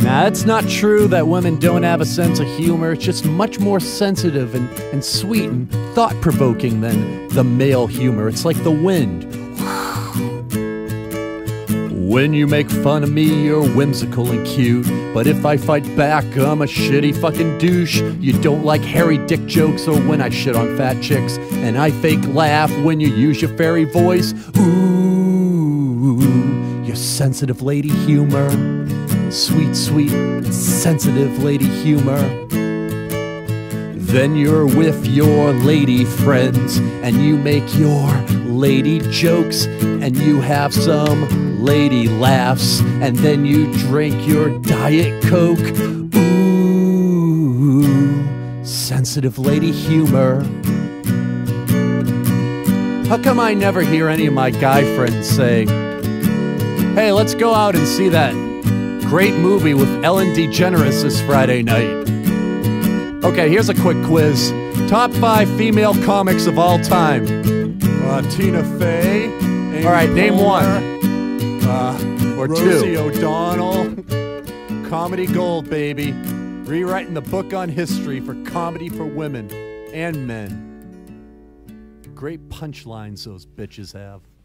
Now, it's not true that women don't have a sense of humor. It's just much more sensitive and sweet and thought-provoking than the male humor. It's like the wind. When you make fun of me, you're whimsical and cute. But if I fight back, I'm a shitty fucking douche. You don't like hairy dick jokes or when I shit on fat chicks. And I fake laugh when you use your fairy voice. Ooh, your sensitive lady humor. Sweet, sweet, sensitive lady humor. Then you're with your lady friends and you make your lady jokes and you have some lady laughs and then you drink your Diet Coke. Ooh, sensitive lady humor. How come I never hear any of my guy friends say, hey, let's go out and see that great movie with Ellen DeGeneres this Friday night? Okay, here's a quick quiz. Top 5 female comics of all time. Tina Fey. Amy All right, name Poehler, one. or Rosie two. O'Donnell. Comedy gold, baby. Rewriting the book on history for comedy for women and men. Great punchlines those bitches have.